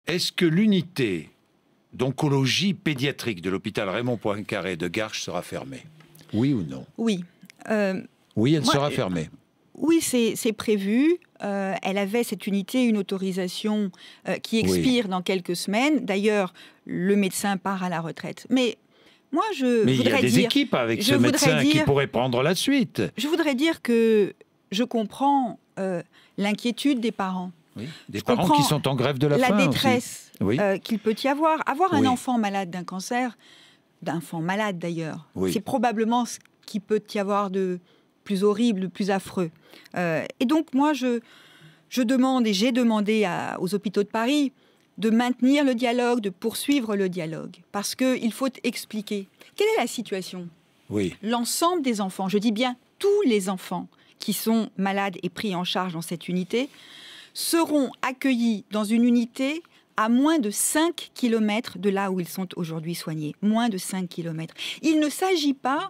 Est-ce que l'unité d'oncologie pédiatrique de l'hôpital Raymond Poincaré de Garches sera fermée? Oui ou non? Oui. Oui, elle sera fermée. Oui, c'est prévu. Elle avait, cette unité, une autorisation qui expire dans quelques semaines. D'ailleurs, le médecin part à la retraite. Mais moi, Mais il y a des équipes avec ce médecin qui pourraient prendre la suite. Je voudrais dire que je comprends l'inquiétude des parents. Oui, des parents qui sont en grève de la faim. La détresse qu'il peut y avoir. Avoir un enfant malade d'un cancer, d'un enfant malade d'ailleurs, c'est probablement ce qui peut y avoir de plus horrible, de plus affreux. Et donc moi, je demande, et j'ai demandé aux hôpitaux de Paris de maintenir le dialogue, de poursuivre le dialogue. Parce qu'il faut expliquer. Quelle est la situation? L'ensemble des enfants, je dis bien tous les enfants qui sont malades et pris en charge dans cette unité, seront accueillis dans une unité à moins de 5 km de là où ils sont aujourd'hui soignés. Moins de 5 km. Il ne s'agit pas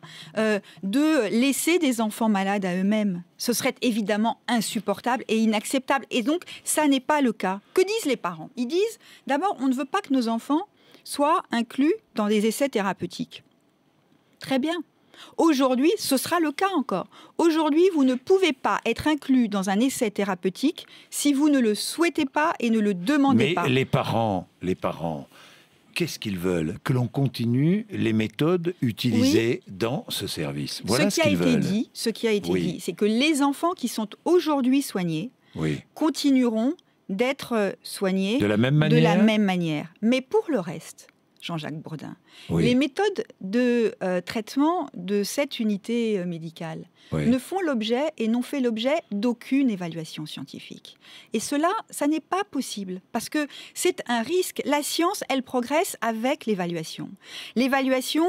de laisser des enfants malades à eux-mêmes. Ce serait évidemment insupportable et inacceptable. Et donc, ça n'est pas le cas. Que disent les parents? Ils disent, d'abord, on ne veut pas que nos enfants soient inclus dans des essais thérapeutiques. Très bien. Aujourd'hui, ce sera le cas encore. Aujourd'hui, vous ne pouvez pas être inclus dans un essai thérapeutique si vous ne le souhaitez pas et ne le demandez pas. Mais les parents, qu'est-ce qu'ils veulent? Que l'on continue les méthodes utilisées dans ce service. Voilà ce qu'ils veulent. Ce qui a été dit, c'est que les enfants qui sont aujourd'hui soignés continueront d'être soignés de la même manière. Mais pour le reste, Jean-Jacques Bourdin, les méthodes de traitement de cette unité médicale ne font l'objet et n'ont fait l'objet d'aucune évaluation scientifique. Et cela, ça n'est pas possible, parce que c'est un risque. La science, elle progresse avec l'évaluation. L'évaluation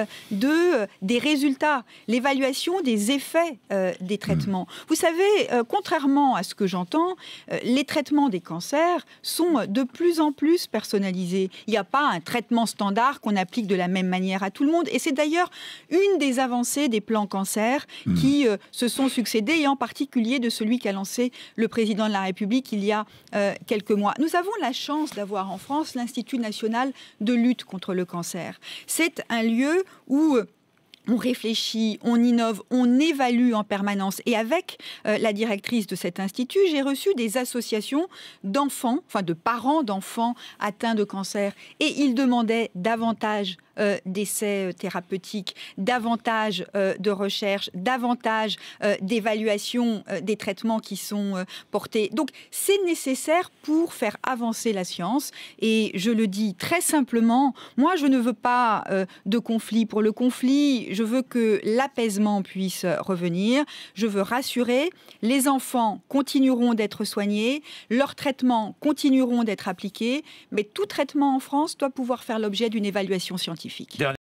des résultats, l'évaluation des effets des traitements. Vous savez, contrairement à ce que j'entends, les traitements des cancers sont de plus en plus personnalisés. Il n'y a pas un traitement standard qu'on applique de la même manière à tout le monde. Et c'est d'ailleurs une des avancées des plans cancer qui se sont succédés, et en particulier de celui qu'a lancé le président de la République il y a quelques mois. Nous avons la chance d'avoir en France l'Institut national de lutte contre le cancer. C'est un lieu où on réfléchit, on innove, on évalue en permanence. Et avec la directrice de cet institut, j'ai reçu des associations d'enfants, enfin de parents d'enfants atteints de cancer. Et ils demandaient davantage d'essais thérapeutiques, davantage de recherche, davantage d'évaluation des traitements qui sont portés. Donc c'est nécessaire pour faire avancer la science. Et je le dis très simplement, moi je ne veux pas de conflit pour le conflit. Je veux que l'apaisement puisse revenir. Je veux rassurer. Les enfants continueront d'être soignés. Leurs traitements continueront d'être appliqués. Mais tout traitement en France doit pouvoir faire l'objet d'une évaluation scientifique.